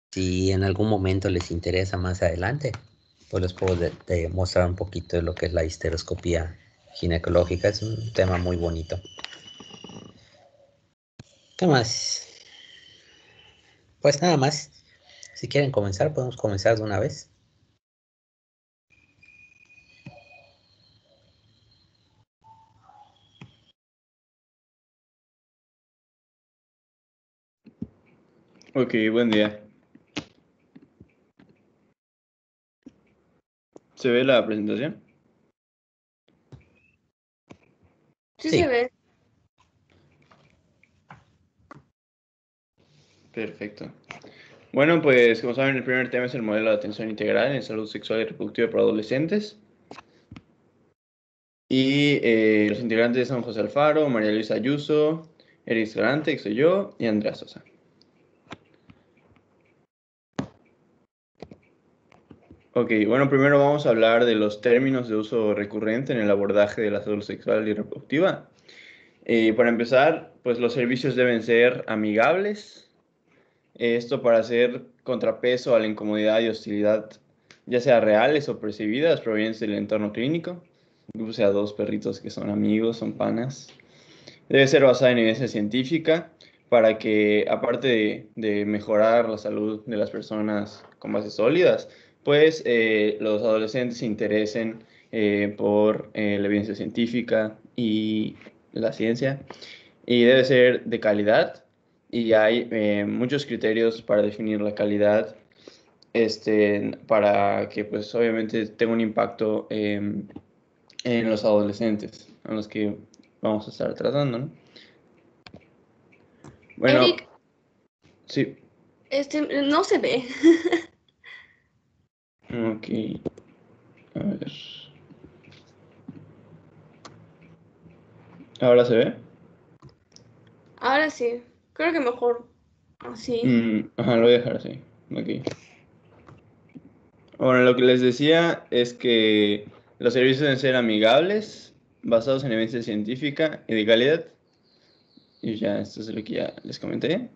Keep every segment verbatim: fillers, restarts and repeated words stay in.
Si en algún momento les interesa más adelante, pues les puedo de, de mostrar un poquito de lo que es la histeroscopía ginecológica. Es un tema muy bonito. ¿Qué más? Pues nada más. Si quieren comenzar, podemos comenzar de una vez. Ok, buen día. ¿Se ve la presentación? Sí, Sí. se ve. Perfecto. Bueno, pues como saben, el primer tema es el modelo de atención integral en salud sexual y reproductiva para adolescentes. Y eh, los integrantes son José Alfaro, María Luisa Ayuso, Eris Galante, que soy yo, y Andrea Sosa. Ok, bueno, primero vamos a hablar de los términos de uso recurrente en el abordaje de la salud sexual y reproductiva. Eh, para empezar, pues los servicios deben ser amigables. Esto para hacer contrapeso a la incomodidad y hostilidad, ya sea reales o percibidas, provenientes del entorno clínico. O sea, dos perritos que son amigos, son panas. Debe ser basada en evidencia científica para que, aparte de, de mejorar la salud de las personas con bases sólidas, pues eh, los adolescentes se interesen eh, por eh, la evidencia científica y la ciencia. Y debe ser de calidad. Y hay eh, muchos criterios para definir la calidad, este, para que pues obviamente tenga un impacto eh, en los adolescentes, a los que vamos a estar tratando, ¿no? Bueno, Eric, sí. este, no se ve. Ok. A ver. ¿Ahora se ve? Ahora sí, creo que mejor así. Mm, ajá, lo voy a dejar así. Ok. Bueno, lo que les decía es que los servicios deben ser amigables, basados en evidencia científica y de calidad. Y ya, esto es lo que ya les comenté.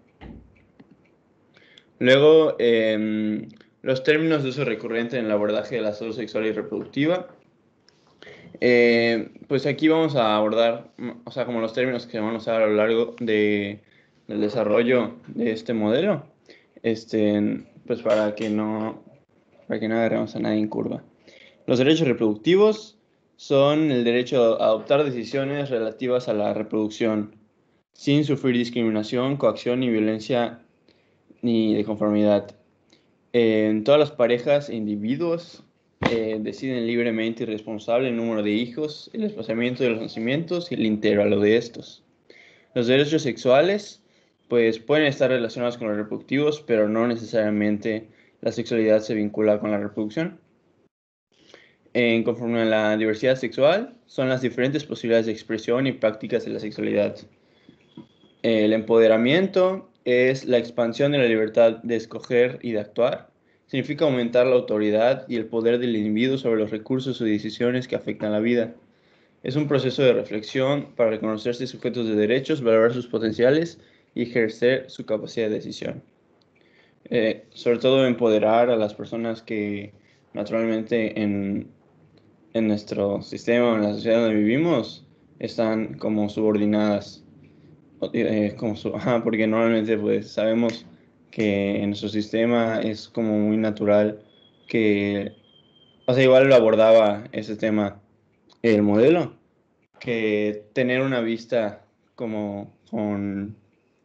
Luego, em, los términos de uso recurrente en el abordaje de la salud sexual y reproductiva. Eh, pues aquí vamos a abordar, mm, o sea, como los términos que vamos a usar a lo largo de, del desarrollo de este modelo, este, pues para que no, para que no agarremos a nadie en curva. Los derechos reproductivos son el derecho a adoptar decisiones relativas a la reproducción sin sufrir discriminación, coacción ni violencia ni de conformidad. En todas las parejas e individuos eh, deciden libremente y responsable el número de hijos, el desplazamiento de los nacimientos y el intervalo de estos. Los derechos sexuales, pues pueden estar relacionados con los reproductivos, pero no necesariamente la sexualidad se vincula con la reproducción. En conforme a la diversidad sexual, son las diferentes posibilidades de expresión y prácticas de la sexualidad. El empoderamiento es la expansión de la libertad de escoger y de actuar. Significa aumentar la autoridad y el poder del individuo sobre los recursos o decisiones que afectan la vida. Es un proceso de reflexión para reconocerse sujetos de derechos, valorar sus potenciales y ejercer su capacidad de decisión. Eh, sobre todo empoderar a las personas que naturalmente en, en nuestro sistema, en la sociedad donde vivimos, están como subordinadas. Eh, como su, ajá, porque normalmente pues sabemos que en nuestro sistema es como muy natural que, o sea, igual lo abordaba ese tema el modelo, que tener una vista como con,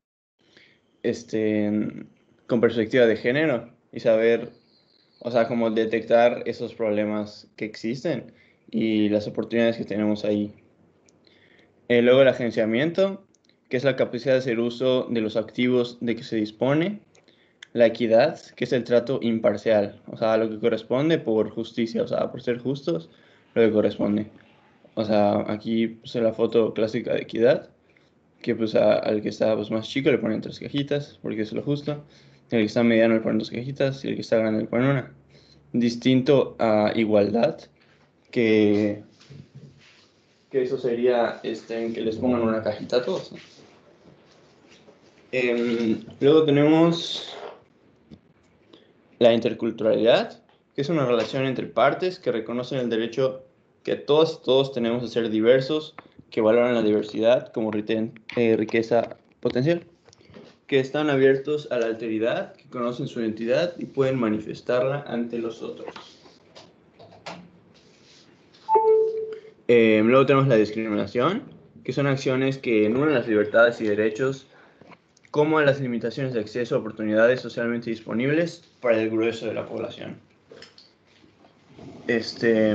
este, con perspectiva de género y saber, o sea, como detectar esos problemas que existen y las oportunidades que tenemos ahí. Eh, luego el agenciamiento, que es la capacidad de hacer uso de los activos de que se dispone. La equidad, que es el trato imparcial, o sea, lo que corresponde por justicia, o sea, por ser justos, lo que corresponde. O sea, aquí puse la foto clásica de equidad, que pues a- al que está pues, más chico le ponen tres cajitas, porque es lo justo. El que está mediano le ponen dos cajitas y el que está grande le ponen una. Distinto a igualdad, que, que eso sería este, en que les pongan una cajita a todos, ¿no? Em, luego tenemos la interculturalidad, que es una relación entre partes que reconocen el derecho que todos, todos tenemos a ser diversos, que valoran la diversidad como eh, riqueza potencial, que están abiertos a la alteridad, que conocen su identidad y pueden manifestarla ante los otros. Eh, luego tenemos la discriminación, que son acciones que anulan las libertades y derechos, como las limitaciones de acceso a oportunidades socialmente disponibles para el grueso de la población. Este,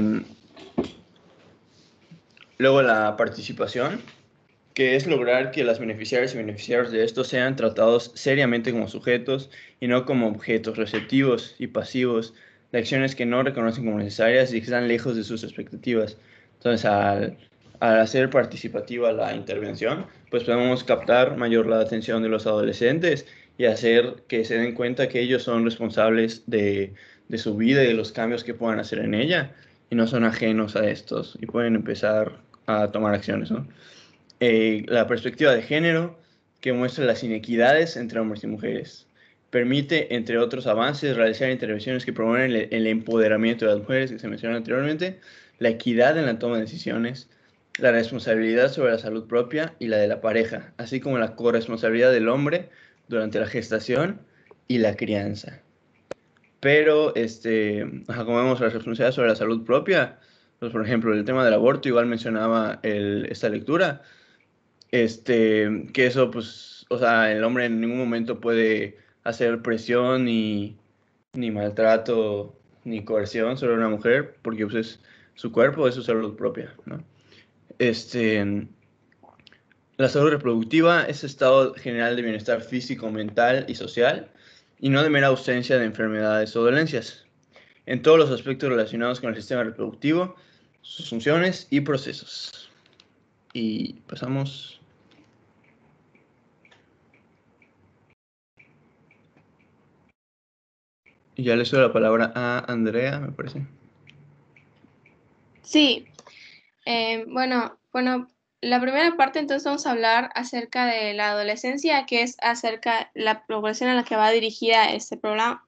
luego la participación, que es lograr que las beneficiarias y beneficiarios de esto sean tratados seriamente como sujetos y no como objetos receptivos y pasivos de acciones que no reconocen como necesarias y que están lejos de sus expectativas. Entonces, al, al hacer participativa la intervención, pues podemos captar mayor la atención de los adolescentes y hacer que se den cuenta que ellos son responsables de, de su vida y de los cambios que puedan hacer en ella y no son ajenos a estos y pueden empezar a tomar acciones, ¿no? Eh, la perspectiva de género, que muestra las inequidades entre hombres y mujeres. Permite, entre otros avances, realizar intervenciones que promueven el, el empoderamiento de las mujeres, que se mencionó anteriormente, la equidad en la toma de decisiones, la responsabilidad sobre la salud propia y la de la pareja, así como la corresponsabilidad del hombre durante la gestación y la crianza. Pero, este, como vemos, la responsabilidad sobre la salud propia, pues, por ejemplo, el tema del aborto, igual mencionaba el, esta lectura, este, que eso, pues, o sea, el hombre en ningún momento puede hacer presión ni, ni maltrato ni coerción sobre una mujer, porque pues, es su cuerpo, es su salud propia, ¿no? Este, la salud reproductiva es estado general de bienestar físico, mental y social, y no de mera ausencia de enfermedades o dolencias, en todos los aspectos relacionados con el sistema reproductivo, sus funciones y procesos. Y pasamos... Y ya le doy la palabra a Andrea, me parece. Sí. Eh, bueno, bueno, la primera parte entonces vamos a hablar acerca de la adolescencia, que es acerca de la progresión a la que va dirigida este programa.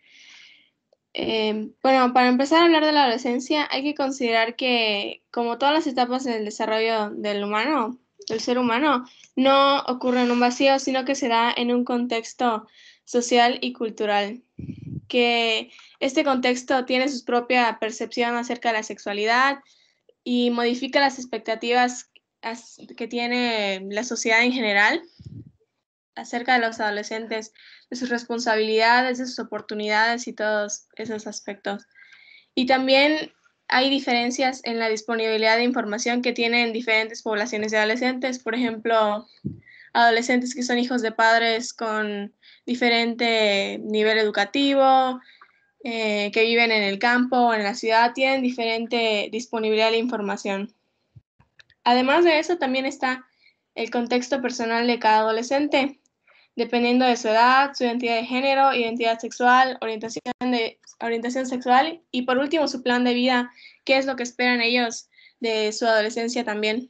Eh, bueno, para empezar a hablar de la adolescencia, hay que considerar que, como todas las etapas del desarrollo del humano, del ser humano, no ocurre en un vacío, sino que se da en un contexto social y cultural. Que este contexto tiene su propia percepción acerca de la sexualidad y modifica las expectativas que tiene la sociedad en general acerca de los adolescentes, de sus responsabilidades, de sus oportunidades y todos esos aspectos. Y también hay diferencias en la disponibilidad de información que tienen diferentes poblaciones de adolescentes. Por ejemplo, adolescentes que son hijos de padres con diferente nivel educativo, eh, que viven en el campo o en la ciudad, tienen diferente disponibilidad de información. Además de eso, también está el contexto personal de cada adolescente, dependiendo de su edad, su identidad de género, identidad sexual, orientación, de, orientación sexual y por último su plan de vida, qué es lo que esperan ellos de su adolescencia también.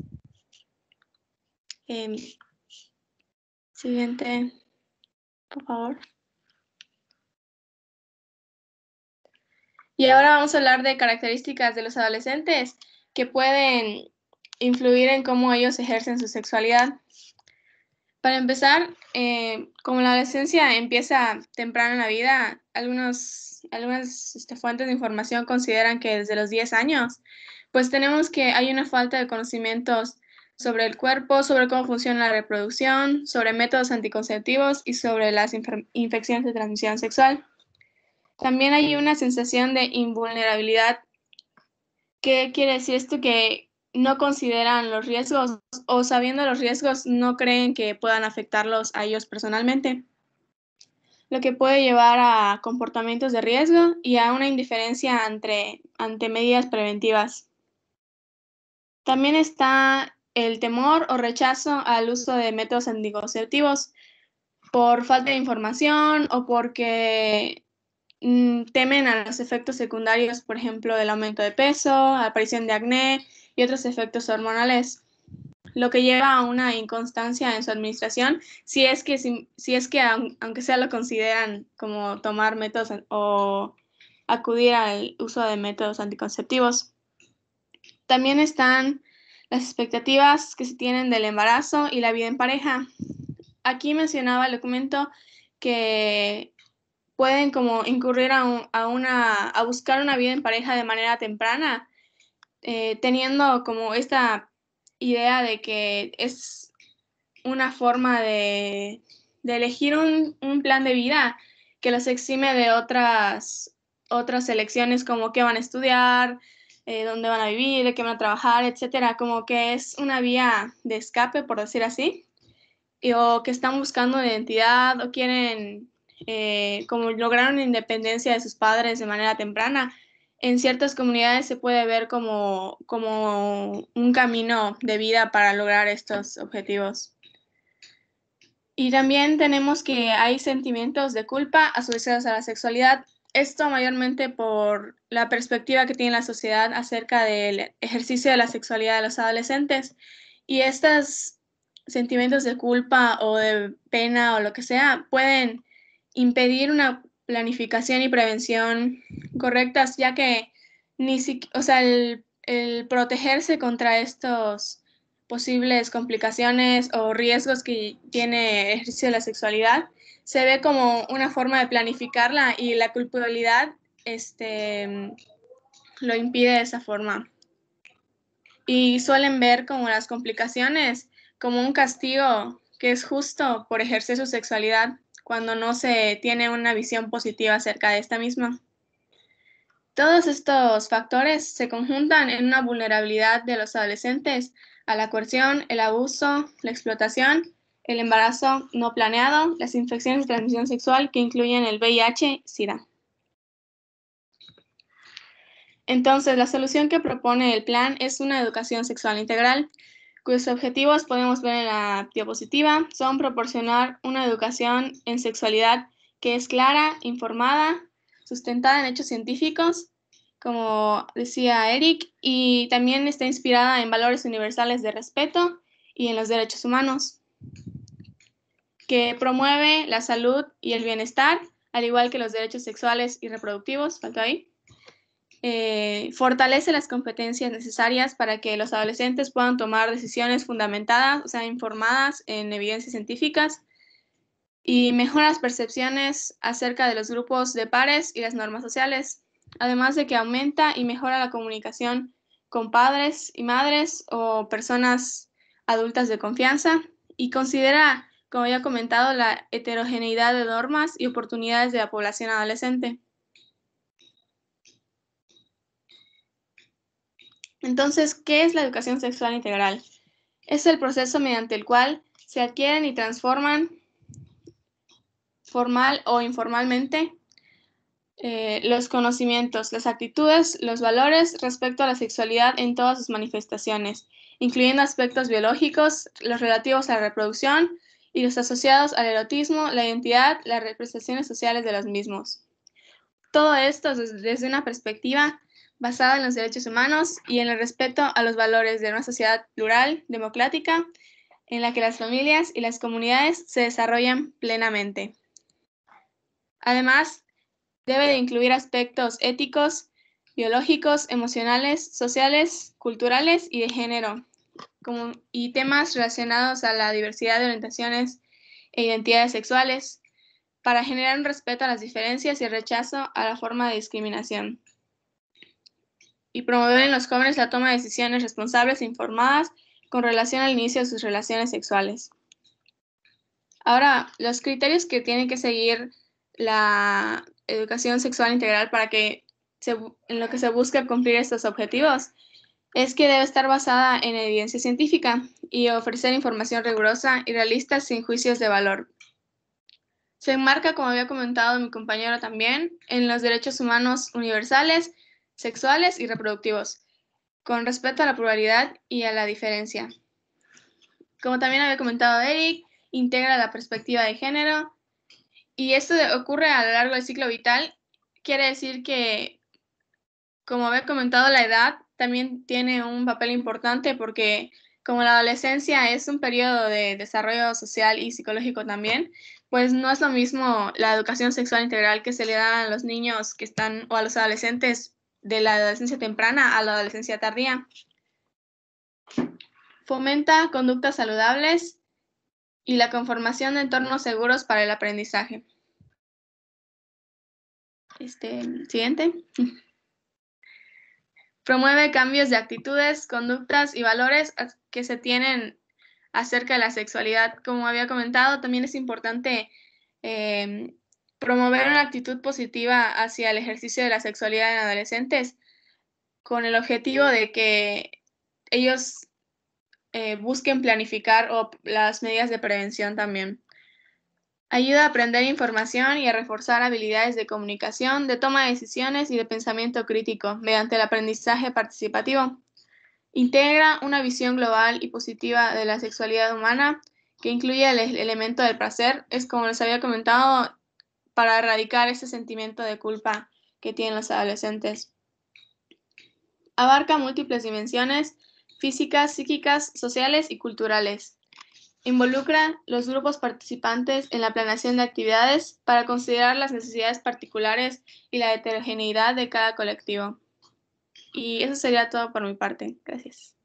Eh, siguiente, por favor. Y ahora vamos a hablar de características de los adolescentes que pueden influir en cómo ellos ejercen su sexualidad. Para empezar, eh, como la adolescencia empieza temprano en la vida, algunos, algunas este, fuentes de información consideran que desde los diez años, pues tenemos que hay una falta de conocimientos sobre el cuerpo, sobre cómo funciona la reproducción, sobre métodos anticonceptivos y sobre las infecciones de transmisión sexual. También hay una sensación de invulnerabilidad. ¿Qué quiere decir esto? Que no consideran los riesgos o sabiendo los riesgos no creen que puedan afectarlos a ellos personalmente, lo que puede llevar a comportamientos de riesgo y a una indiferencia ante, ante medidas preventivas. También está el temor o rechazo al uso de métodos anticonceptivos por falta de información o porque mm, temen a los efectos secundarios, por ejemplo, del aumento de peso, aparición de acné y otros efectos hormonales. lo que lleva a una inconstancia en su administración, si es que, si, si es que aunque sea lo consideran como tomar métodos o acudir al uso de métodos anticonceptivos. También están las expectativas que se tienen del embarazo y la vida en pareja. Aquí mencionaba el documento que pueden como incurrir a, un, a, una, a buscar una vida en pareja de manera temprana, eh, teniendo como esta idea de que es una forma de, de elegir un, un plan de vida que los exime de otras, otras elecciones como qué van a estudiar, eh, dónde van a vivir, de qué van a trabajar, etcétera. Como que es una vía de escape, por decir así, y, o que están buscando una identidad o quieren eh, como lograr una independencia de sus padres de manera temprana. En ciertas comunidades se puede ver como, como un camino de vida para lograr estos objetivos. Y también tenemos que hay sentimientos de culpa asociados a la sexualidad. Esto mayormente por la perspectiva que tiene la sociedad acerca del ejercicio de la sexualidad de los adolescentes. Y estos sentimientos de culpa o de pena o lo que sea pueden impedir una planificación y prevención correctas, ya que ni siquiera, o sea, el, el protegerse contra estos posibles complicaciones o riesgos que tiene el ejercicio de la sexualidad se ve como una forma de planificarla y la culpabilidad este, lo impide de esa forma. Y suelen ver como las complicaciones como un castigo que es justo por ejercer su sexualidad cuando no se tiene una visión positiva acerca de esta misma. Todos estos factores se conjuntan en una vulnerabilidad de los adolescentes a la coerción, el abuso, la explotación, el embarazo no planeado, las infecciones de transmisión sexual que incluyen el V I H, SIDA. Entonces, la solución que propone el plan es una educación sexual integral, cuyos objetivos podemos ver en la diapositiva, son proporcionar una educación en sexualidad que es clara, informada, sustentada en hechos científicos, como decía Eric, y también está inspirada en valores universales de respeto y en los derechos humanos, que promueve la salud y el bienestar, al igual que los derechos sexuales y reproductivos, faltó ahí. Eh, fortalece las competencias necesarias para que los adolescentes puedan tomar decisiones fundamentadas, o sea, informadas en evidencias científicas, y mejora las percepciones acerca de los grupos de pares y las normas sociales, además de que aumenta y mejora la comunicación con padres y madres o personas adultas de confianza, y considera, como ya he comentado, la heterogeneidad de normas y oportunidades de la población adolescente. Entonces, ¿qué es la educación sexual integral? Es el proceso mediante el cual se adquieren y transforman formal o informalmente eh, los conocimientos, las actitudes, los valores respecto a la sexualidad en todas sus manifestaciones, incluyendo aspectos biológicos, los relativos a la reproducción y los asociados al erotismo, la identidad, las representaciones sociales de los mismos. Todo esto desde una perspectiva basada en los derechos humanos y en el respeto a los valores de una sociedad plural, democrática, en la que las familias y las comunidades se desarrollan plenamente. Además, debe de incluir aspectos éticos, biológicos, emocionales, sociales, culturales y de género, como, y temas relacionados a la diversidad de orientaciones e identidades sexuales, para generar un respeto a las diferencias y el rechazo a la forma de discriminación, y promover en los jóvenes la toma de decisiones responsables e informadas con relación al inicio de sus relaciones sexuales. Ahora, los criterios que tiene que seguir la educación sexual integral para que se, en lo que se busca cumplir estos objetivos es que debe estar basada en evidencia científica y ofrecer información rigurosa y realista sin juicios de valor. Se enmarca, como había comentado mi compañero también, en los derechos humanos universales, sexuales y reproductivos, con respeto a la pluralidad y a la diferencia. Como también había comentado Eric, integra la perspectiva de género, y esto ocurre a lo largo del ciclo vital. Quiere decir que, como había comentado, la edad también tiene un papel importante porque como la adolescencia es un periodo de desarrollo social y psicológico también, pues no es lo mismo la educación sexual integral que se le da a los niños que están o a los adolescentes de la adolescencia temprana a la adolescencia tardía. Fomenta conductas saludables y la conformación de entornos seguros para el aprendizaje. Este, siguiente. Promueve cambios de actitudes, conductas y valores que se tienen acerca de la sexualidad. Como había comentado, también es importante eh, promover una actitud positiva hacia el ejercicio de la sexualidad en adolescentes, con el objetivo de que ellos eh, busquen planificar o las medidas de prevención también. Ayuda a aprender información y a reforzar habilidades de comunicación, de toma de decisiones y de pensamiento crítico mediante el aprendizaje participativo. Integra una visión global y positiva de la sexualidad humana que incluye el elemento del placer. Es como les había comentado, para erradicar ese sentimiento de culpa que tienen los adolescentes. Abarca múltiples dimensiones físicas, psíquicas, sociales y culturales. Involucra los grupos participantes en la planeación de actividades para considerar las necesidades particulares y la heterogeneidad de cada colectivo. Y eso sería todo por mi parte. Gracias.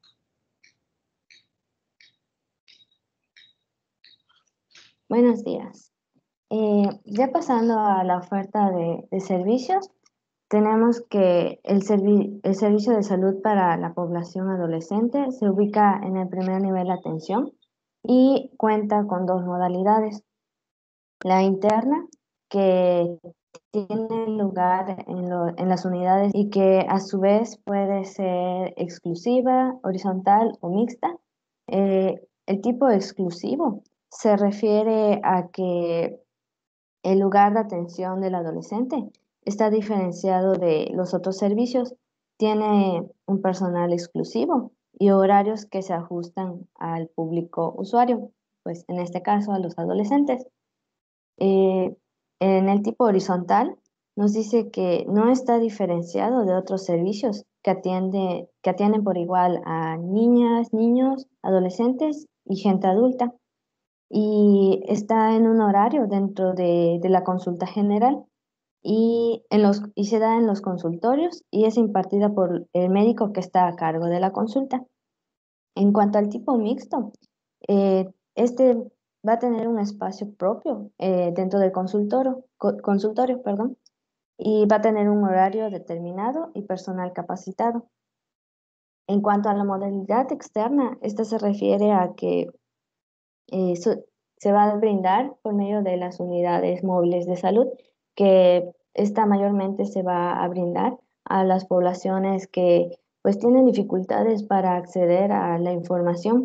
Buenos días. Eh, ya pasando a la oferta de, de servicios, tenemos que el, servi el servicio de salud para la población adolescente se ubica en el primer nivel de atención y cuenta con dos modalidades. La interna, que tiene lugar en, lo, en las unidades y que a su vez puede ser exclusiva, horizontal o mixta. Eh, el tipo exclusivo se refiere a que el lugar de atención del adolescente está diferenciado de los otros servicios, tiene un personal exclusivo y horarios que se ajustan al público usuario, pues en este caso a los adolescentes. Eh, en el tipo horizontal nos dice que no está diferenciado de otros servicios que, atiende, que atienden por igual a niñas, niños, adolescentes y gente adulta. Y está en un horario dentro de, de la consulta general y, en los, y se da en los consultorios y es impartida por el médico que está a cargo de la consulta. En cuanto al tipo mixto, eh, este va a tener un espacio propio eh, dentro del consultorio, co consultorio perdón, y va a tener un horario determinado y personal capacitado. En cuanto a la modalidad externa, esta se refiere a que eh, so, se va a brindar por medio de las unidades móviles de salud, que esta mayormente se va a brindar a las poblaciones que pues tienen dificultades para acceder a la información.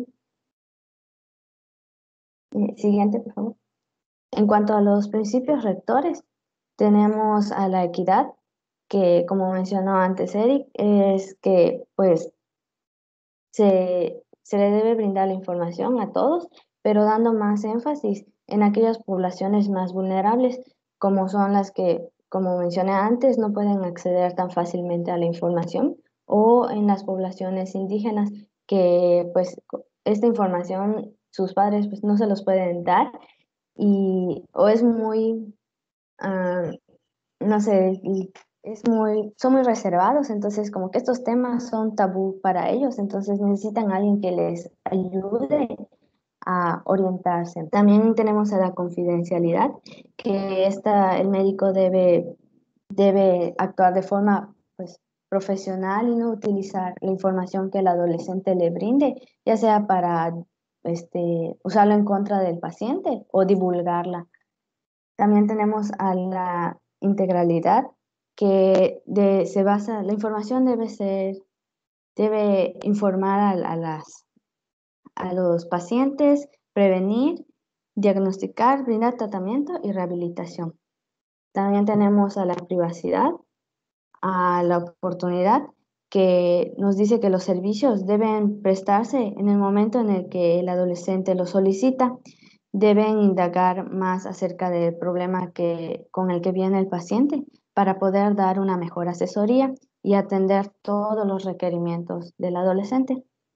Siguiente, por favor. En cuanto a los principios rectores, tenemos a la equidad, que como mencionó antes Eric, es que pues se, se le debe brindar la información a todos, pero dando más énfasis en aquellas poblaciones más vulnerables, como son las que, como mencioné antes, no pueden acceder tan fácilmente a la información, o en las poblaciones indígenas, que pues esta información sus padres pues, no se los pueden dar, y o es muy, uh, no sé, es muy, son muy reservados, entonces como que estos temas son tabú para ellos, entonces necesitan a alguien que les ayude a orientarse. También tenemos a la confidencialidad, que esta, el médico debe, debe actuar de forma pues, profesional y no utilizar la información que el adolescente le brinde, ya sea para este, usarlo en contra del paciente o divulgarla. También tenemos a la integralidad, que de, se basa, la información debe ser, debe informar a, a, las, a los pacientes, prevenir, diagnosticar, brindar tratamiento y rehabilitación. También tenemos a la privacidad, a la oportunidad, que nos dice que los servicios deben prestarse en el momento en el que el adolescente lo solicita. Deben indagar más acerca del problema que, con el que viene el paciente para poder dar una mejor asesoría y atender todos los requerimientos del adolescente.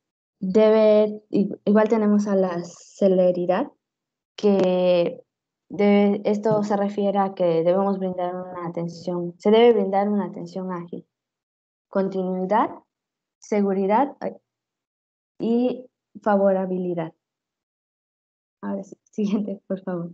debe, igual tenemos a la celeridad, que debe, esto se refiere a que debemos brindar una atención, se debe brindar una atención ágil, continuidad, seguridad y favorabilidad. Ahora sí, siguiente, por favor.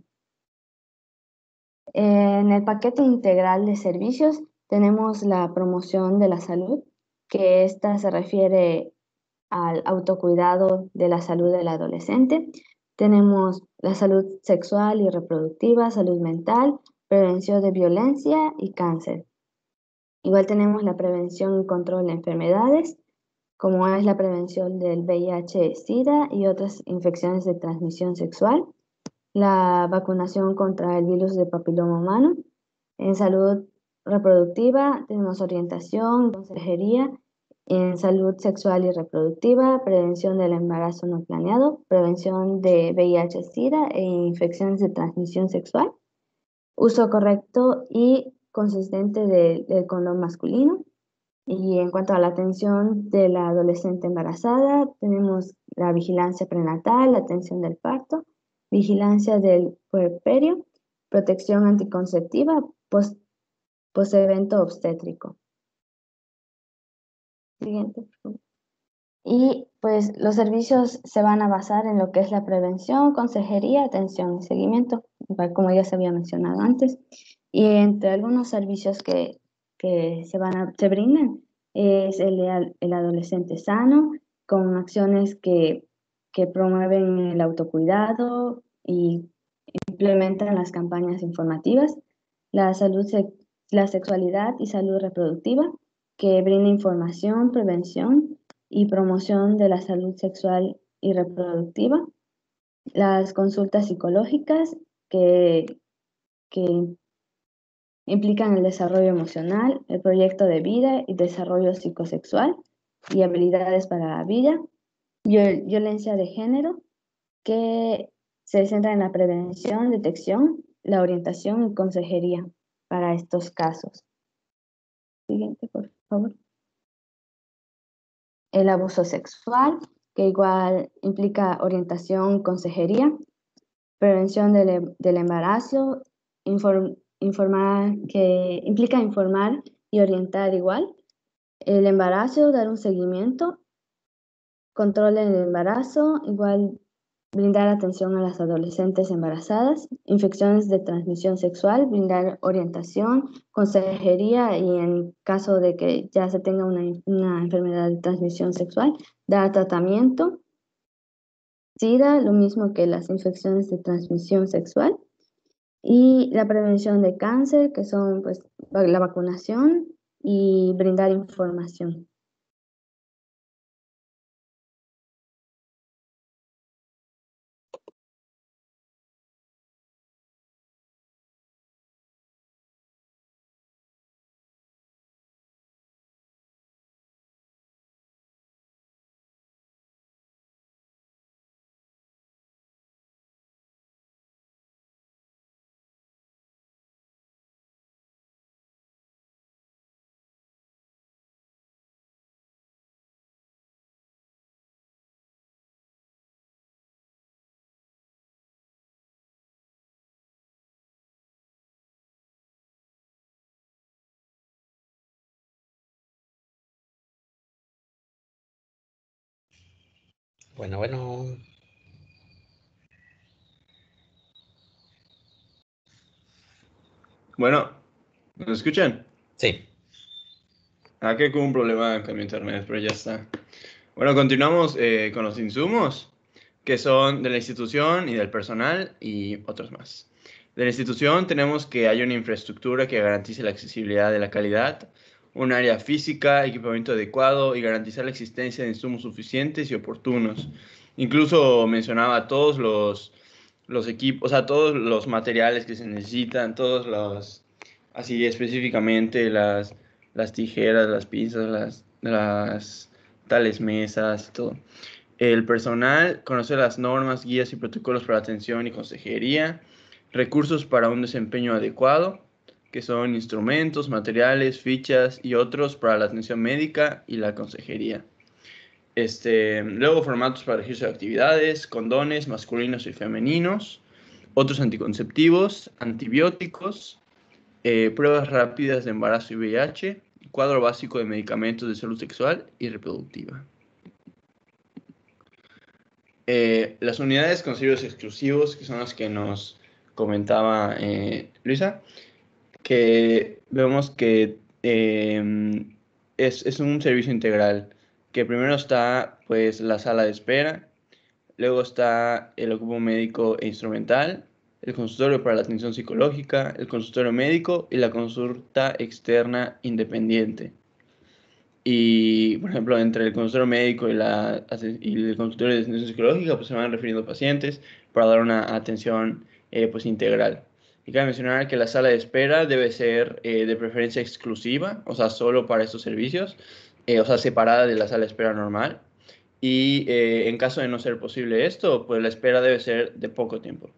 En el paquete integral de servicios tenemos la promoción de la salud, que esta se refiere al autocuidado de la salud del adolescente. Tenemos la salud sexual y reproductiva, salud mental, prevención de violencia y cáncer. Igual tenemos la prevención y control de enfermedades, como es la prevención del V I H, SIDA y otras infecciones de transmisión sexual, la vacunación contra el virus de papiloma humano. En salud reproductiva tenemos orientación, consejería. En salud sexual y reproductiva, prevención del embarazo no planeado, prevención de V I H, SIDA e infecciones de transmisión sexual, uso correcto y consistente del, del condón masculino. Y en cuanto a la atención de la adolescente embarazada, tenemos la vigilancia prenatal, la atención del parto, vigilancia del puerperio, protección anticonceptiva, post, post-evento obstétrico. Siguiente, por favor. Y pues los servicios se van a basar en lo que es la prevención, consejería, atención y seguimiento, como ya se había mencionado antes. Y entre algunos servicios que, que se, van a, se brindan es el, el adolescente sano, con acciones que, que promueven el autocuidado y implementan las campañas informativas, la salud, la sexualidad y salud reproductiva, que brinda información, prevención y promoción de la salud sexual y reproductiva, las consultas psicológicas que, que implican el desarrollo emocional, el proyecto de vida y desarrollo psicosexual y habilidades para la vida, violencia de género, que se centra en la prevención, detección, la orientación y consejería para estos casos. Siguiente, por favor. El abuso sexual, que igual implica orientación, consejería, prevención del, del embarazo, inform, informar, que implica informar y orientar igual, el embarazo, dar un seguimiento, control del embarazo, igual brindar atención a las adolescentes embarazadas, infecciones de transmisión sexual, brindar orientación, consejería y en caso de que ya se tenga una, una enfermedad de transmisión sexual, dar tratamiento. SIDA, lo mismo que las infecciones de transmisión sexual. Y la prevención de cáncer, que son pues la vacunación y brindar información. Bueno, bueno. Bueno, ¿nos escuchan? Sí. Ah, que hubo un problema con mi internet, pero ya está. Bueno, continuamos eh, con los insumos, que son de la institución y del personal y otros más. De la institución tenemos que hay una infraestructura que garantice la accesibilidad de la calidad, un área física, equipamiento adecuado y garantizar la existencia de insumos suficientes y oportunos. Incluso mencionaba todos los, los equipos, o sea, todos los materiales que se necesitan, todos los, así específicamente las, las tijeras, las pinzas, las, las tales mesas y todo. El personal conoce las normas, guías y protocolos para atención y consejería, recursos para un desempeño adecuado, que son instrumentos, materiales, fichas y otros para la atención médica y la consejería. Este, luego formatos para registro de actividades, condones masculinos y femeninos, otros anticonceptivos, antibióticos, eh, pruebas rápidas de embarazo y V I H, cuadro básico de medicamentos de salud sexual y reproductiva. Eh, las unidades con servicios exclusivos, que son las que nos comentaba eh, Luisa, que vemos que eh, es, es un servicio integral, que primero está pues la sala de espera, luego está el ocupo médico e instrumental, el consultorio para la atención psicológica, el consultorio médico y la consulta externa independiente. Y, por ejemplo, entre el consultorio médico y, la, y el consultorio de atención psicológica, pues se van refiriendo pacientes para dar una atención eh, pues, integral. Y cabe mencionar que la sala de espera debe ser eh, de preferencia exclusiva, o sea, solo para estos servicios, eh, o sea, separada de la sala de espera normal. Y eh, en caso de no ser posible esto, pues la espera debe ser de poco tiempo.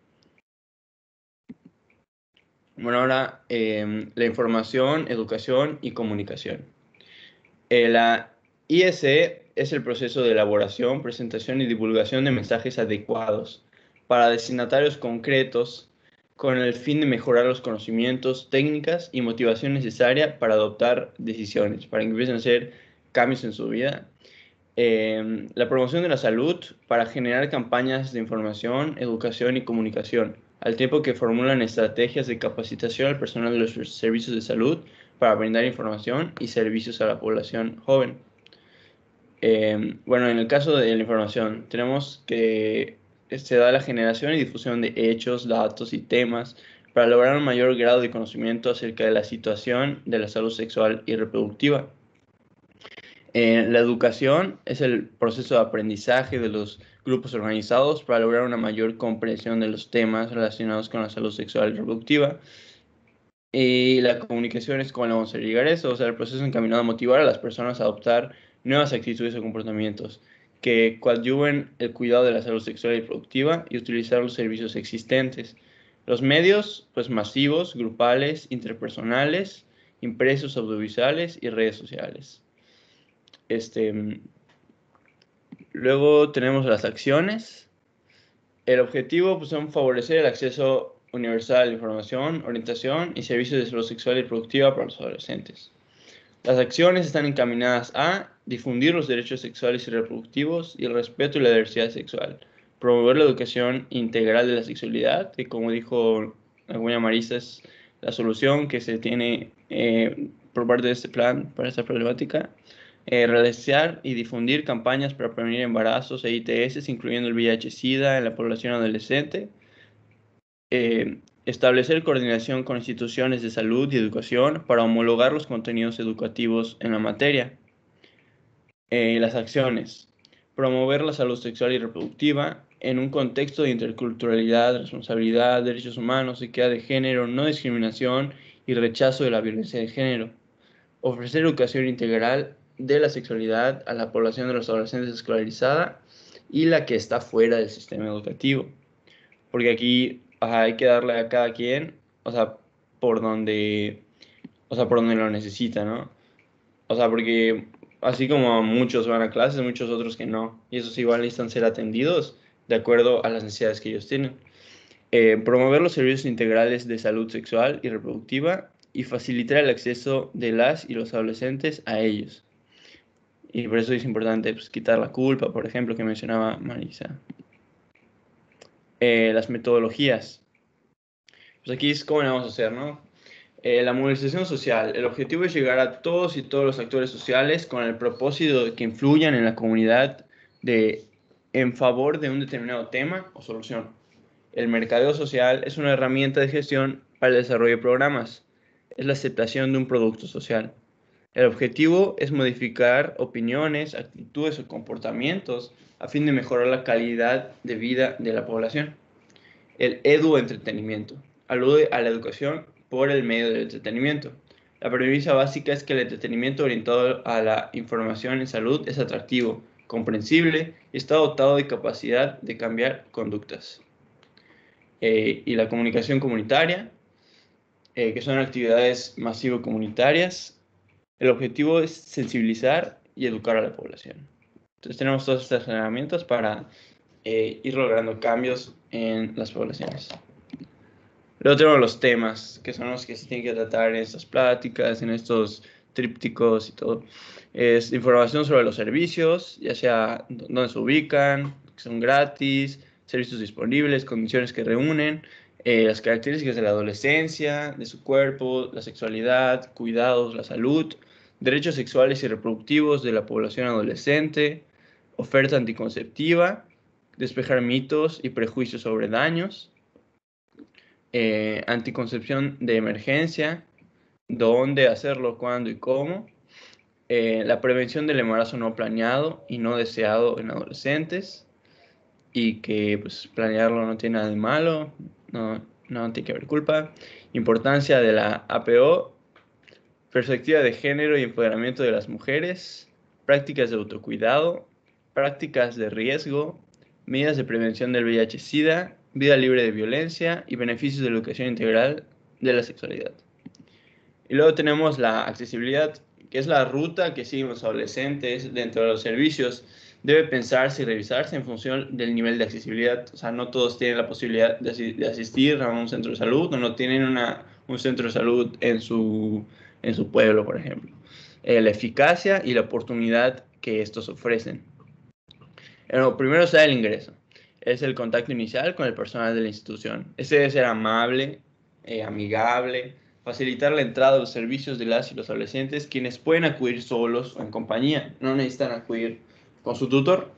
Bueno, ahora eh, la información, educación y comunicación. Eh, la I S E es el proceso de elaboración, presentación y divulgación de mensajes adecuados para destinatarios concretos con el fin de mejorar los conocimientos, técnicas y motivación necesaria para adoptar decisiones, para que empiecen a hacer cambios en su vida. Eh, la promoción de la salud para generar campañas de información, educación y comunicación, al tiempo que formulan estrategias de capacitación al personal de los servicios de salud para brindar información y servicios a la población joven. Eh, bueno, en el caso de la información, tenemos que se da la generación y difusión de hechos, datos y temas para lograr un mayor grado de conocimiento acerca de la situación de la salud sexual y reproductiva. Eh, la educación es el proceso de aprendizaje de los grupos organizados para lograr una mayor comprensión de los temas relacionados con la salud sexual y reproductiva. Y la comunicación es cómo le vamos a llegar a eso, o sea, el proceso encaminado a motivar a las personas a adoptar nuevas actitudes o comportamientos que coadyuven el cuidado de la salud sexual y reproductiva y utilizar los servicios existentes. Los medios, pues masivos, grupales, interpersonales, impresos, audiovisuales y redes sociales. Este, luego tenemos las acciones. El objetivo pues, son favorecer el acceso universal a la información, orientación y servicios de salud sexual y reproductiva para los adolescentes. Las acciones están encaminadas a difundir los derechos sexuales y reproductivos y el respeto y la diversidad sexual, promover la educación integral de la sexualidad, que como dijo Agüina Marisa es la solución que se tiene eh, por parte de este plan para esta problemática, eh, realizar y difundir campañas para prevenir embarazos e I T S, incluyendo el V I H-Sida en la población adolescente, eh, establecer coordinación con instituciones de salud y educación para homologar los contenidos educativos en la materia. Eh, las acciones. Promover la salud sexual y reproductiva en un contexto de interculturalidad, responsabilidad, derechos humanos, equidad de género, no discriminación y rechazo de la violencia de género. Ofrecer educación integral de la sexualidad a la población de los adolescentes escolarizada y la que está fuera del sistema educativo. Porque aquí ajá, hay que darle a cada quien, o sea, por donde, o sea, por donde lo necesita, ¿no? O sea, porque así como muchos van a clases, muchos otros que no. Y esos igual necesitan ser atendidos de acuerdo a las necesidades que ellos tienen. Eh, promover los servicios integrales de salud sexual y reproductiva y facilitar el acceso de las y los adolescentes a ellos. Y por eso es importante pues, quitar la culpa, por ejemplo, que mencionaba Marisa. Eh, las metodologías. Pues aquí es cómo le vamos a hacer, ¿no? Eh, la movilización social. El objetivo es llegar a todos y todos los actores sociales con el propósito de que influyan en la comunidad de, en favor de un determinado tema o solución. El mercadeo social es una herramienta de gestión para el desarrollo de programas. Es la aceptación de un producto social. El objetivo es modificar opiniones, actitudes o comportamientos a fin de mejorar la calidad de vida de la población. El edu-entretenimiento alude a la educación por el medio del entretenimiento. La premisa básica es que el entretenimiento orientado a la información en salud es atractivo, comprensible y está dotado de capacidad de cambiar conductas. Eh, y la comunicación comunitaria, eh, que son actividades masivo-comunitarias. El objetivo es sensibilizar y educar a la población. Entonces tenemos todas estas herramientas para eh, ir logrando cambios en las poblaciones. Luego tenemos los temas, que son los que se tienen que tratar en estas pláticas, en estos trípticos y todo. Es información sobre los servicios, ya sea dónde se ubican, que son gratis, servicios disponibles, condiciones que reúnen, eh, las características de la adolescencia, de su cuerpo, la sexualidad, cuidados, la salud, derechos sexuales y reproductivos de la población adolescente, oferta anticonceptiva, despejar mitos y prejuicios sobre daños, eh, anticoncepción de emergencia, dónde hacerlo, cuándo y cómo, eh, la prevención del embarazo no planeado y no deseado en adolescentes, y que pues, planearlo no tiene nada de malo, no, no tiene que haber culpa, importancia de la A P O, perspectiva de género y empoderamiento de las mujeres, prácticas de autocuidado, prácticas de riesgo, medidas de prevención del V I H SIDA, vida libre de violencia y beneficios de la educación integral de la sexualidad. Y luego tenemos la accesibilidad, que es la ruta que siguen los adolescentes dentro de los servicios. Debe pensarse y revisarse en función del nivel de accesibilidad. O sea, no todos tienen la posibilidad de, asi de asistir a un centro de salud, o no tienen una, un centro de salud en su, en su pueblo, por ejemplo. Eh, la eficacia y la oportunidad que estos ofrecen. Lo primero está el ingreso. Es el contacto inicial con el personal de la institución. Ese debe ser amable, eh, amigable, facilitar la entrada a los servicios de las y los adolescentes, quienes pueden acudir solos o en compañía, no necesitan acudir con su tutor.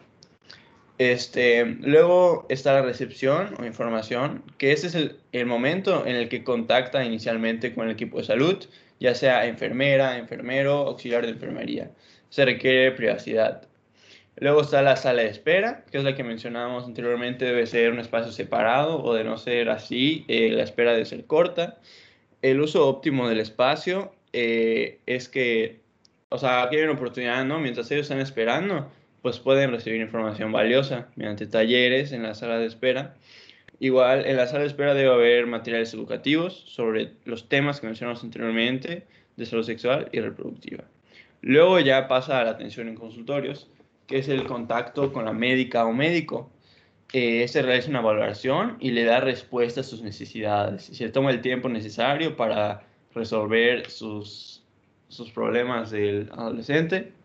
Este, luego está la recepción o información, que ese es el, el momento en el que contacta inicialmente con el equipo de salud, ya sea enfermera, enfermero, auxiliar de enfermería. Se requiere privacidad. Luego está la sala de espera, que es la que mencionábamos anteriormente, debe ser un espacio separado, o de no ser así, eh, la espera debe ser corta. El uso óptimo del espacio eh, es que, o sea, aquí hay una oportunidad, ¿no? Mientras ellos están esperando, pues pueden recibir información valiosa mediante talleres en la sala de espera. Igual, en la sala de espera debe haber materiales educativos sobre los temas que mencionamos anteriormente, de salud sexual y reproductiva. Luego ya pasa a la atención en consultorios, que es el contacto con la médica o médico. Eh, este realiza una valoración y le da respuesta a sus necesidades. Y se toma el tiempo necesario para resolver sus, sus problemas del adolescente.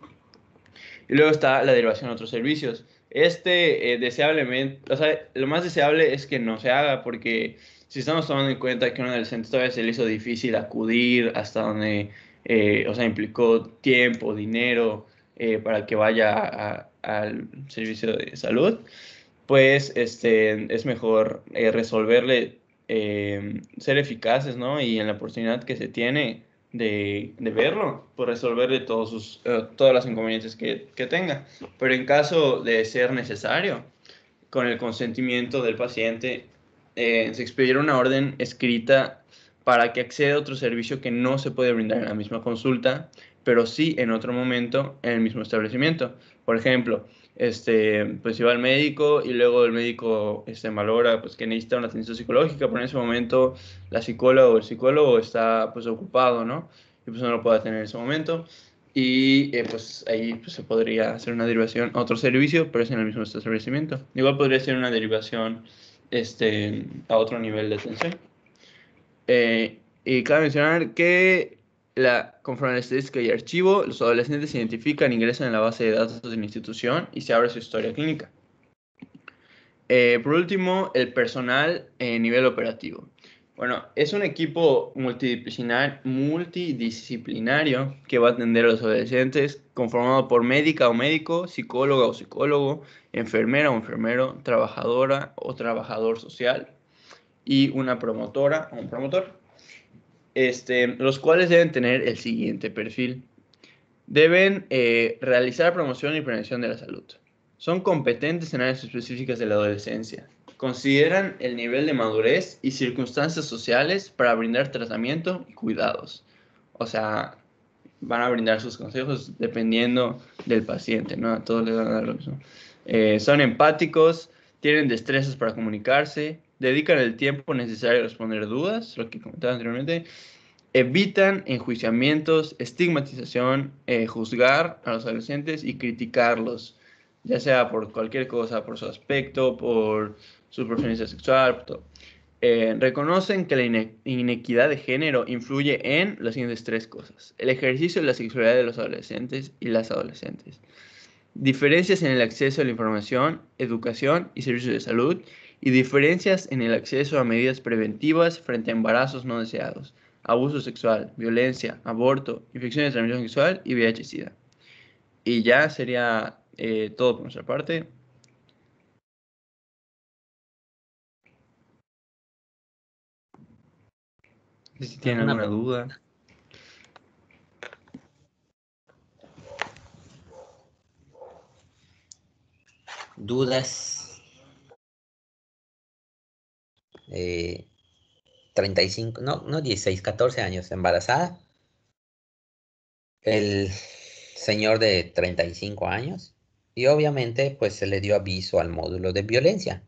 Y luego está la derivación a otros servicios. Este, eh, deseablemente, o sea, lo más deseable es que no se haga, porque si estamos tomando en cuenta que a un adolescente todavía se le hizo difícil acudir hasta donde, eh, o sea, implicó tiempo, dinero, eh, para que vaya a, al servicio de salud, pues este, es mejor eh, resolverle, eh, ser eficaces, ¿no? Y en la oportunidad que se tiene de, de verlo, pues resolverle todos sus, eh, todas las inconvenientes que, que tenga. Pero en caso de ser necesario, con el consentimiento del paciente, eh, se expedirá una orden escrita para que acceda a otro servicio que no se puede brindar en la misma consulta, pero sí en otro momento en el mismo establecimiento. Por ejemplo, este, pues si va al médico y luego el médico este, valora pues, que necesita una atención psicológica, pero en ese momento la psicóloga o el psicólogo está pues, ocupado, ¿no? Y pues no lo puede tener en ese momento. Y eh, pues ahí pues, se podría hacer una derivación a otro servicio, pero es en el mismo establecimiento. Igual podría ser una derivación este, a otro nivel de atención. Eh, y cabe mencionar que la, conforme a la estadística y archivo, los adolescentes se identifican, ingresan en la base de datos de la institución y se abre su historia clínica. Eh, por último, el personal en nivel operativo. Bueno, es un equipo multidisciplinar, multidisciplinario que va a atender a los adolescentes, conformado por médica o médico, psicóloga o psicólogo, enfermera o enfermero, trabajadora o trabajador social y una promotora o un promotor. Este, los cuales deben tener el siguiente perfil. Deben eh, realizar promoción y prevención de la salud. Son competentes en áreas específicas de la adolescencia. Consideran el nivel de madurez y circunstancias sociales para brindar tratamiento y cuidados. O sea, van a brindar sus consejos dependiendo del paciente, ¿no? A todos les van a dar lo mismo. Eh, son empáticos, tienen destrezas para comunicarse, dedican el tiempo necesario a responder dudas, lo que comentaba anteriormente, evitan enjuiciamientos, estigmatización, eh, juzgar a los adolescentes y criticarlos. ya sea por cualquier cosa, por su aspecto, por su preferencia sexual, por todo. Eh, reconocen que la ine inequidad de género influye en las siguientes tres cosas: el ejercicio de la sexualidad de los adolescentes y las adolescentes, diferencias en el acceso a la información, educación y servicios de salud, y diferencias en el acceso a medidas preventivas frente a embarazos no deseados, abuso sexual, violencia, aborto, infecciones de transmisión sexual y V I H-Sida. Y ya sería eh, todo por nuestra parte. Si tienen ¿Alguna alguna duda. dudas? Eh, treinta y cinco, no, no dieciséis, catorce años, embarazada. El señor de treinta y cinco años. Y obviamente, pues se le dio aviso al módulo de violencia.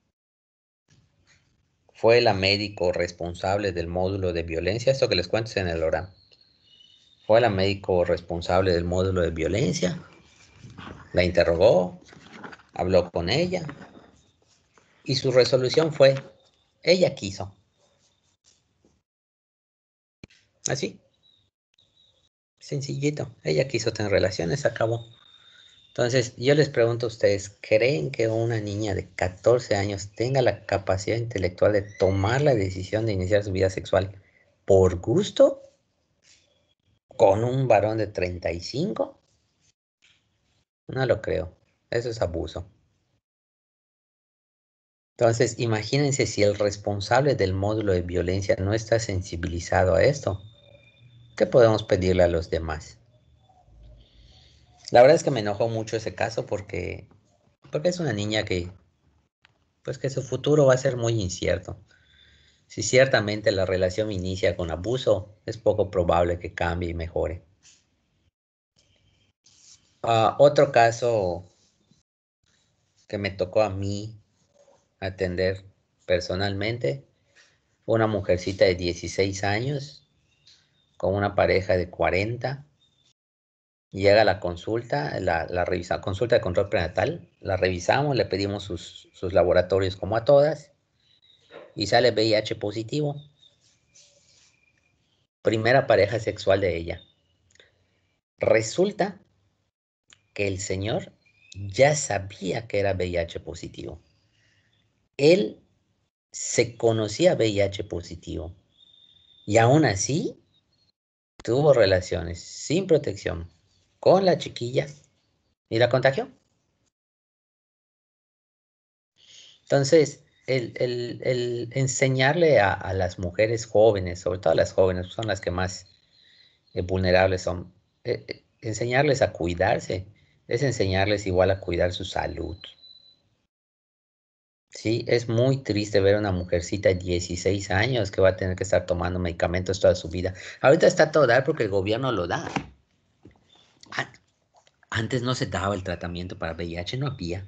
Fue la médico responsable del módulo de violencia, esto que les cuento es en el ORAM. Fue la médico responsable del módulo de violencia, la interrogó, habló con ella, y su resolución fue, ella quiso. Así, sencillito, ella quiso tener relaciones, se acabó. Entonces, yo les pregunto a ustedes, ¿creen que una niña de catorce años tenga la capacidad intelectual de tomar la decisión de iniciar su vida sexual por gusto con un varón de treinta y cinco? No lo creo. Eso es abuso. Entonces, imagínense si el responsable del módulo de violencia no está sensibilizado a esto. ¿Qué podemos pedirle a los demás? La verdad es que me enojó mucho ese caso porque, porque es una niña que, pues que su futuro va a ser muy incierto. Si ciertamente la relación inicia con abuso, es poco probable que cambie y mejore. Uh, otro caso que me tocó a mí atender personalmente, una mujercita de dieciséis años con una pareja de cuarenta. Llega a la consulta, la, la revisa, consulta de control prenatal, la revisamos, le pedimos sus, sus laboratorios como a todas y sale V I H positivo. Primera pareja sexual de ella. Resulta que el señor ya sabía que era V I H positivo. Él se conocía V I H positivo y aún así tuvo relaciones sin protección con la chiquilla y la contagió. Entonces, el, el, el enseñarle a, a las mujeres jóvenes, sobre todo a las jóvenes, son las que más eh, vulnerables son, eh, eh, enseñarles a cuidarse, es enseñarles igual a cuidar su salud. Sí, es muy triste ver a una mujercita de dieciséis años que va a tener que estar tomando medicamentos toda su vida. Ahorita está todo dar porque el gobierno lo da. Antes no se daba el tratamiento para V I H, no había.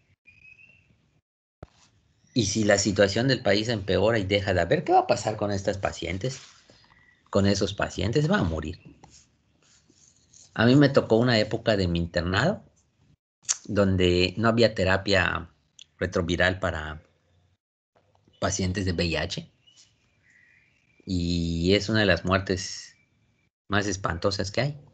Y si la situación del país empeora y deja de haber, ¿qué va a pasar con estas pacientes? Con esos pacientes van a morir. A mí me tocó una época de mi internado donde no había terapia retroviral para pacientes de V I H. Y es una de las muertes más espantosas que hay.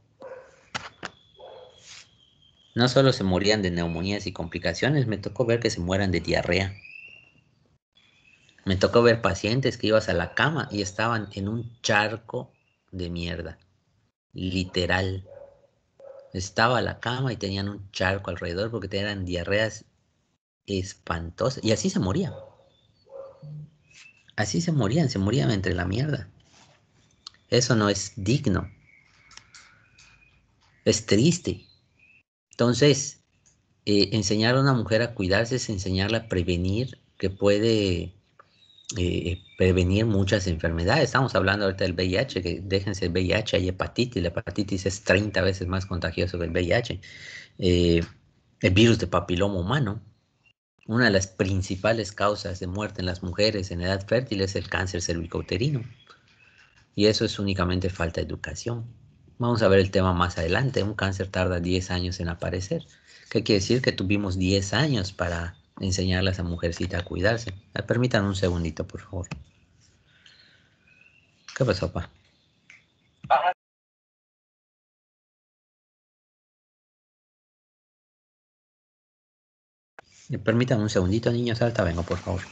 No solo se morían de neumonías y complicaciones, me tocó ver que se mueran de diarrea. Me tocó ver pacientes que ibas a la cama y estaban en un charco de mierda. Literal. Estaba a la cama y tenían un charco alrededor porque eran diarreas espantosas. Y así se morían. Así se morían, se morían entre la mierda. Eso no es digno. Es triste. Entonces, eh, enseñar a una mujer a cuidarse es enseñarla a prevenir, que puede eh, prevenir muchas enfermedades. Estamos hablando ahorita del V I H, que déjense el V I H, hay hepatitis. La hepatitis es treinta veces más contagioso que el V I H. Eh, el virus de papiloma humano. Una de las principales causas de muerte en las mujeres en edad fértil es el cáncer cervicouterino. Y eso es únicamente falta de educación. Vamos a ver el tema más adelante. Un cáncer tarda diez años en aparecer. ¿Qué quiere decir? Que tuvimos diez años para enseñarle a esa mujercita a cuidarse. Permítanme un segundito, por favor. ¿Qué pasó, pa? Permítanme un segundito, niños. Alta, vengo, por favor.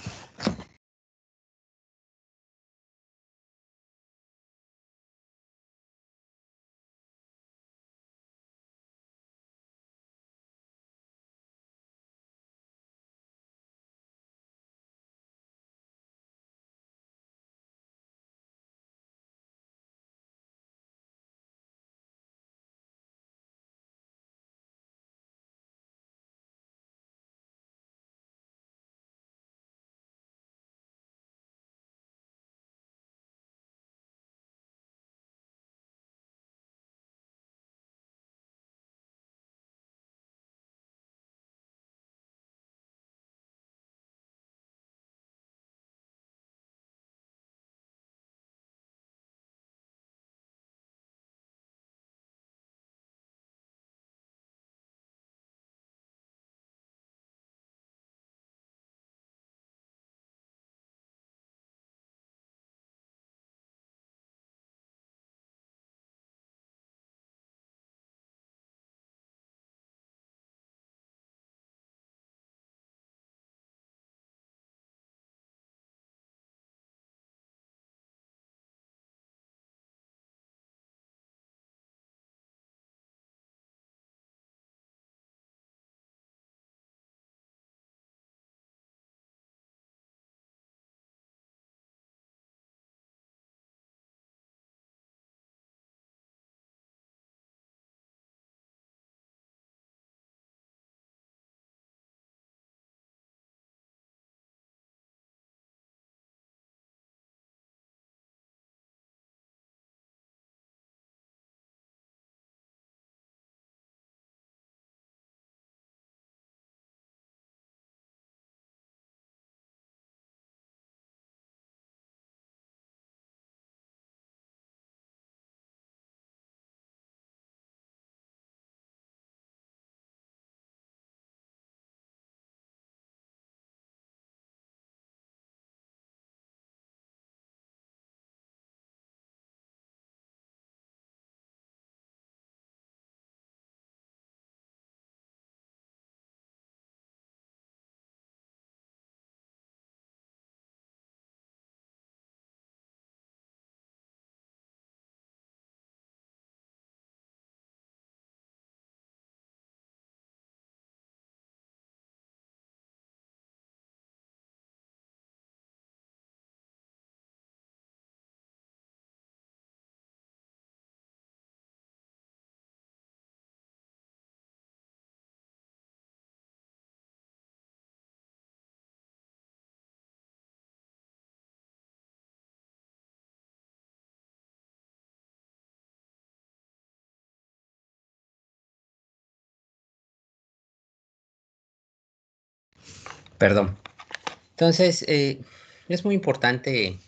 Perdón. Entonces, eh, es muy importante,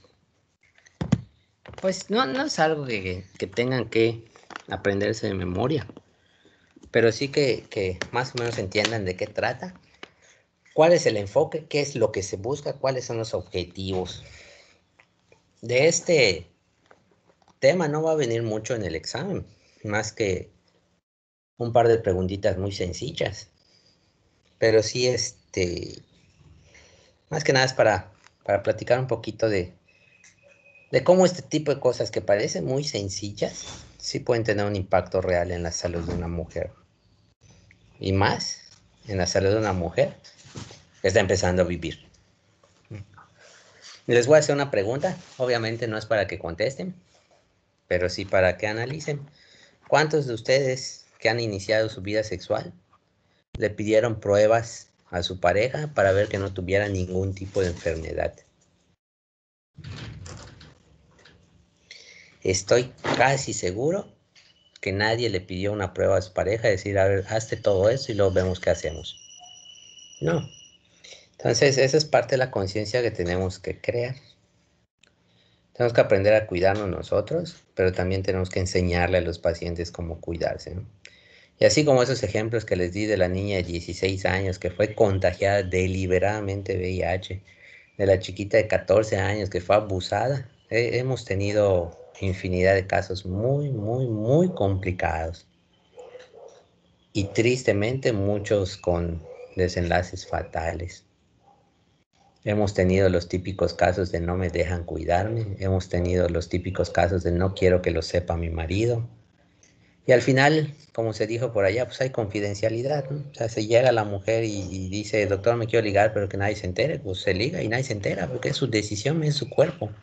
pues no, no es algo que, que tengan que aprenderse de memoria, pero sí que, que más o menos entiendan de qué trata, cuál es el enfoque, qué es lo que se busca, cuáles son los objetivos. De este tema no va a venir mucho en el examen, más que un par de preguntitas muy sencillas, pero sí, este, más que nada es para, para platicar un poquito de, de cómo este tipo de cosas que parecen muy sencillas, sí pueden tener un impacto real en la salud de una mujer. Y más en la salud de una mujer que está empezando a vivir. Les voy a hacer una pregunta, obviamente no es para que contesten, pero sí para que analicen. ¿Cuántos de ustedes que han iniciado su vida sexual le pidieron pruebas a su pareja para ver que no tuviera ningún tipo de enfermedad? Estoy casi seguro que nadie le pidió una prueba a su pareja, decir, a ver, hazte todo eso y luego vemos qué hacemos. No. Entonces, esa es parte de la conciencia que tenemos que crear. Tenemos que aprender a cuidarnos nosotros, pero también tenemos que enseñarle a los pacientes cómo cuidarse, ¿no? Y así como esos ejemplos que les di de la niña de dieciséis años que fue contagiada deliberadamente de V I H, de la chiquita de catorce años que fue abusada, eh, hemos tenido infinidad de casos muy, muy, muy complicados. Y tristemente muchos con desenlaces fatales. Hemos tenido los típicos casos de no me dejan cuidarme, hemos tenido los típicos casos de no quiero que lo sepa mi marido. Y al final, como se dijo por allá, pues hay confidencialidad, ¿no? O sea, se llega la mujer y, y dice, doctor, me quiero ligar, pero que nadie se entere. Pues se liga y nadie se entera, porque es su decisión, es su cuerpo.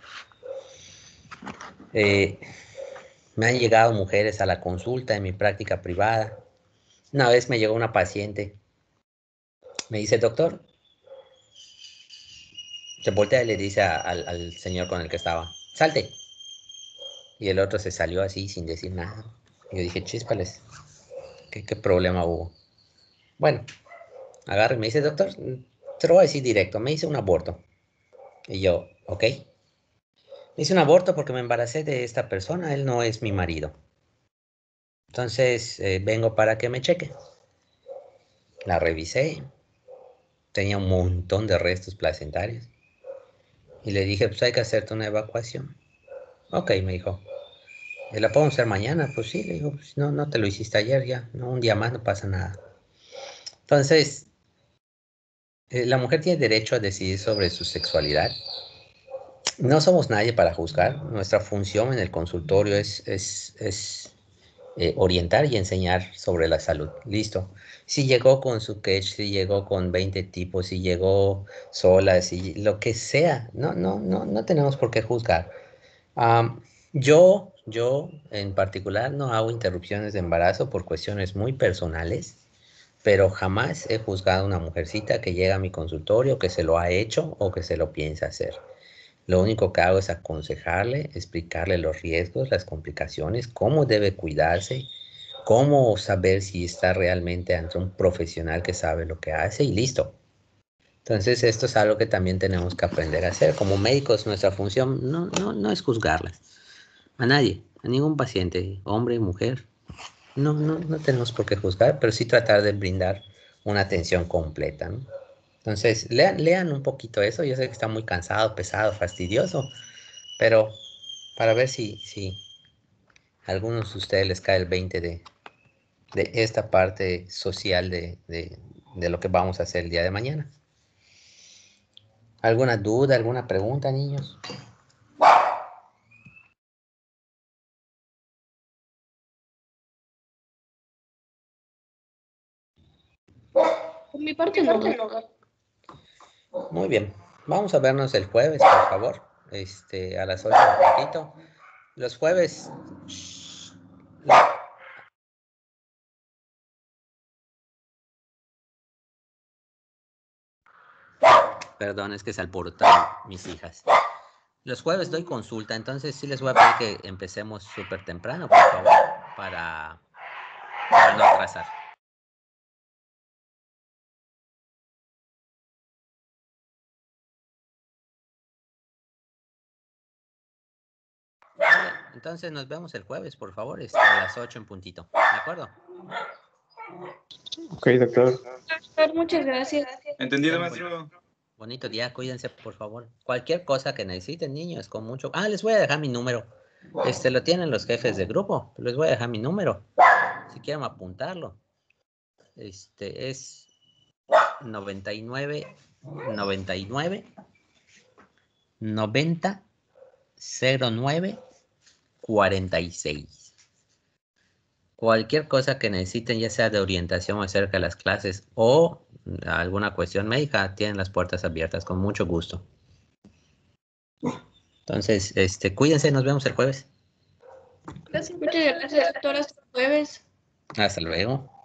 Eh, me han llegado mujeres a la consulta en mi práctica privada. Una vez me llegó una paciente, me dice, doctor, se voltea y le dice a, al, al señor con el que estaba, salte. Y el otro se salió así sin decir nada. Y yo dije, chíspales, ¿qué, qué problema hubo? Bueno, agarra y me dice, doctor, te lo voy a decir directo, me hice un aborto. Y yo, ok. Me hice un aborto porque me embaracé de esta persona, él no es mi marido. Entonces, eh, vengo para que me cheque. La revisé, tenía un montón de restos placentarios. Y le dije, pues hay que hacerte una evacuación. Ok, me dijo. ¿Y la podemos hacer mañana? Pues sí, le digo, pues no, no te lo hiciste ayer ya, no, un día más no pasa nada. Entonces, eh, la mujer tiene derecho a decidir sobre su sexualidad. No somos nadie para juzgar. Nuestra función en el consultorio es, es, es eh, orientar y enseñar sobre la salud. Listo. Si llegó con su catch, si llegó con veinte tipos, si llegó sola, si lo que sea, no, no, no, no tenemos por qué juzgar. Um, yo, yo en particular no hago interrupciones de embarazo por cuestiones muy personales, pero jamás he juzgado a una mujercita que llega a mi consultorio, que se lo ha hecho o que se lo piensa hacer. Lo único que hago es aconsejarle, explicarle los riesgos, las complicaciones, cómo debe cuidarse, cómo saber si está realmente ante un profesional que sabe lo que hace y listo. Entonces esto es algo que también tenemos que aprender a hacer. Como médicos, nuestra función no, no, no es juzgarlas. A nadie, a ningún paciente, hombre, mujer. No, no, no tenemos por qué juzgar, pero sí tratar de brindar una atención completa, ¿no? Entonces, lean, lean un poquito eso. Yo sé que está muy cansado, pesado, fastidioso, pero para ver si, si a algunos de ustedes les cae el veinte de, de esta parte social de, de, de lo que vamos a hacer el día de mañana. ¿Alguna duda, alguna pregunta, niños? Por mi parte no. Muy bien. Vamos a vernos el jueves, por favor. Este, a las ocho un poquito. Los jueves... shh, la- Perdón, es que se alborotaron mis hijas. Los jueves doy consulta, entonces sí les voy a pedir que empecemos súper temprano, por favor, para, para no atrasar. Vale, entonces nos vemos el jueves, por favor, este, a las ocho en puntito. ¿De acuerdo? Ok, doctor. Doctor, muchas gracias. Entendido, maestro. Bonito día, cuídense, por favor. Cualquier cosa que necesiten, niños, con mucho... Ah, les voy a dejar mi número. Este, lo tienen los jefes de grupo. Les voy a dejar mi número. Si quieren apuntarlo. Este, es noventa y nueve, noventa y nueve, noventa, cero nueve, cuarenta y seis. Cualquier cosa que necesiten, ya sea de orientación acerca de las clases o alguna cuestión médica, tienen las puertas abiertas con mucho gusto. Entonces, este, cuídense, nos vemos el jueves. Gracias, muchas gracias, doctor. Hasta el jueves. Hasta luego.